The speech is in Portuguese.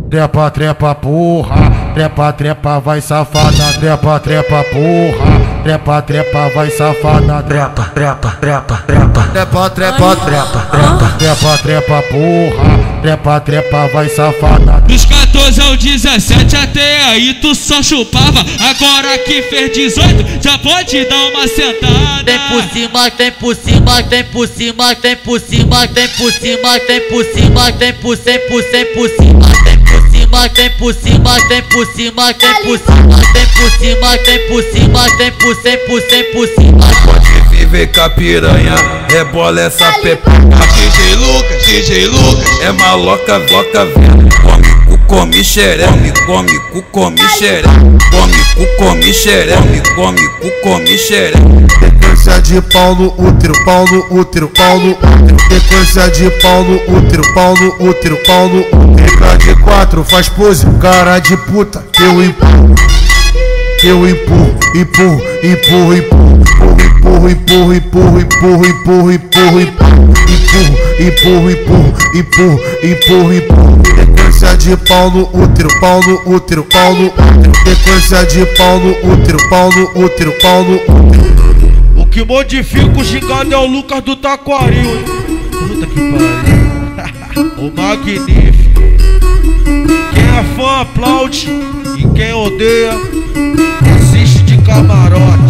Trepa, trepa, porra. Trepa, trepa, vai safada. Trepa, trepa, porra. Trepa, trepa, vai safada. Trepa, trepa, trepa, trepa. Trepa, trepa, trepa, trepa. Trepa, trepa, porra. Trepa, trepa, vai safada. Dos 14 ao 17 até aí tu só chupava. Agora que fez 18 já pode dar uma sentada. Tem por cima, tem por cima, tem por cima, tem por cima, tem por cima, tem por cima, tem por 100% por cima. Tem por cima, tem por cima, tem por cima, tem por cima, tem por cima, tem por 100% por cima. Pode viver com a piranha, rebola essa pepeca. DJ Lucas, é maloca, loca, velho. Come cu, come xereca, come cu, come xereca. Come cu, come xereca, come cu, come xereca. Sequência de pau no útero, pau no útero, pau no útero. Sequência de pau no útero, pau no útero, pau no útero. Fica de 4, faz pose, cara de puta. Que eu empurro, que eu empurro, empurro, empurro, empurro, empurro, empurro, empurro, empurro, empurro, empurro, empurro, empurro, empurro, empurro, empurro. Sequência de pau no útero, pau no útero, pau no útero. Sequência de pau no útero, pau no útero, pau no útero. O que modifica o gingado é o Lucas do Taquaril, hein? Puta que pariu. O magnífico. Quem é fã aplaude e quem odeia assiste de camarote.